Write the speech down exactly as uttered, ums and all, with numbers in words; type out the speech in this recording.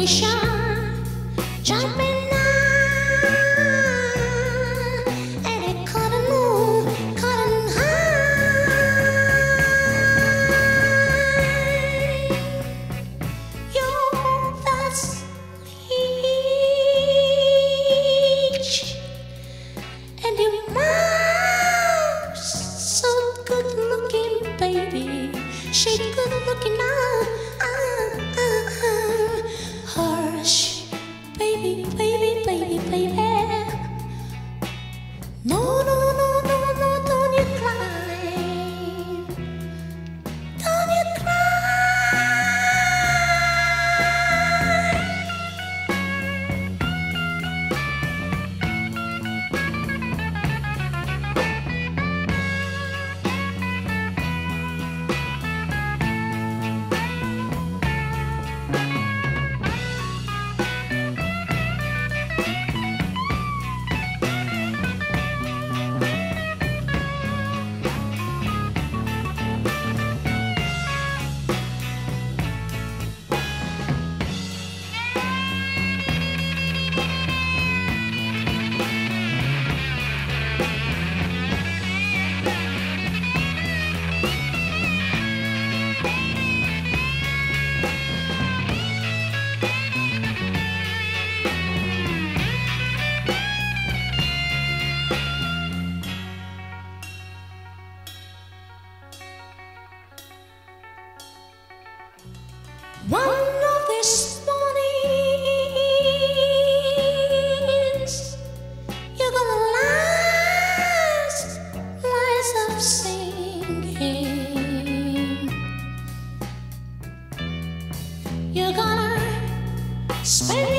vibration jumping now, and it couldn't move, couldn't hide. You're that bleach, and your mouth so good looking, baby. She good looking now. Hush, baby, baby, baby, baby. No, no, no, no, no, don't you cry. Don't you cry. One of these mornings, you're gonna last lies of singing. You're gonna spend